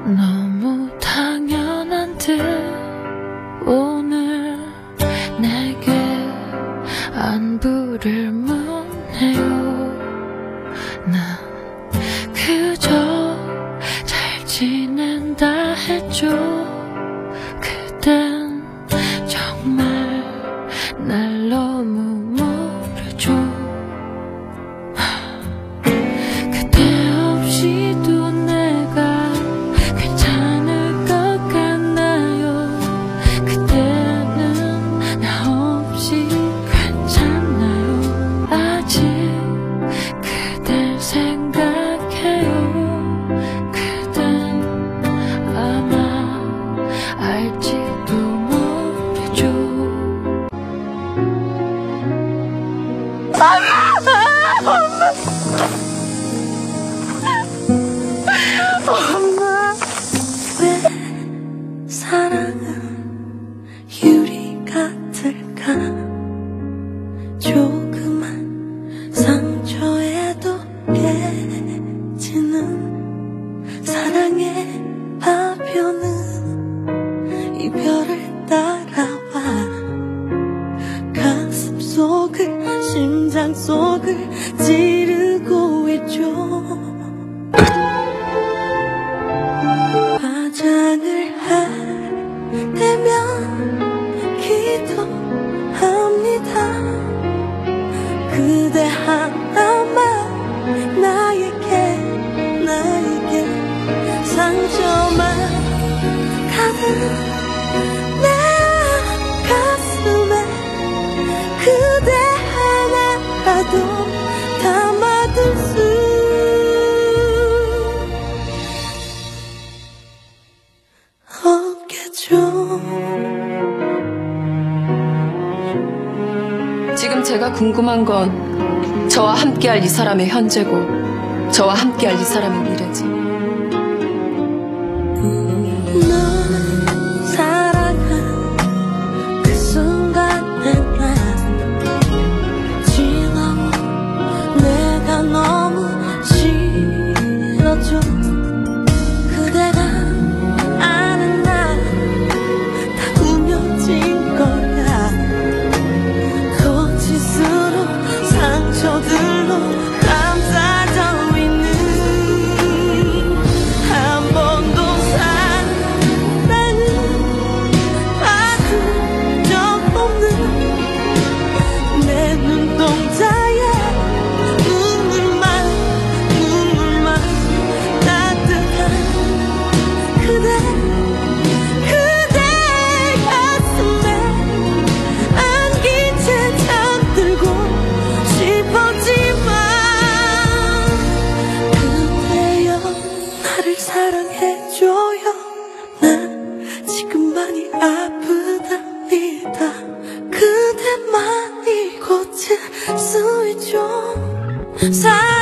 너무 당연한 듯 오늘 내게 안부를 묻네요. 난 그저 잘 지낸다 했죠. 그댄 정말 날 너무 모르죠. 그대 없이도 내가 괜찮을 것 같나요? 그대는 나 없이 괜찮나요? 아직 그댈 생각해요. 그댄 아마 알지도 모르죠. 엄마, 왜 사랑은 유리 같을까? 조그만 상처에도 깨지는 사랑의 파편은 이별을 따라와 가슴 속을 심장 속을 찌르고 있죠. 화장을 할 때면 기도합니다. 그대 하나만 나에게 상처만 가득 내 가슴에 그대 하나라도 담아둘 수 없겠죠. 지금 제가 궁금한 건 저와 함께할 이 사람의 현재고 저와 함께할 이 사람의 미래지. 널 사랑한 그 순간에 난 지나고 내가 너무 싫어져. 그대가 아는 날 다 꾸며진 거야. 거짓으로 상처들로 감싸져 있는 한 번도 사랑을 받은 적 없는 내 눈동자에 눈물만 따뜻한 그대 가슴에 안긴 채 잠들고 싶었지만 그대여 나를 사랑해줘요. 난 지금 많이 아프답니다. 그대만이 고칠 수 있죠.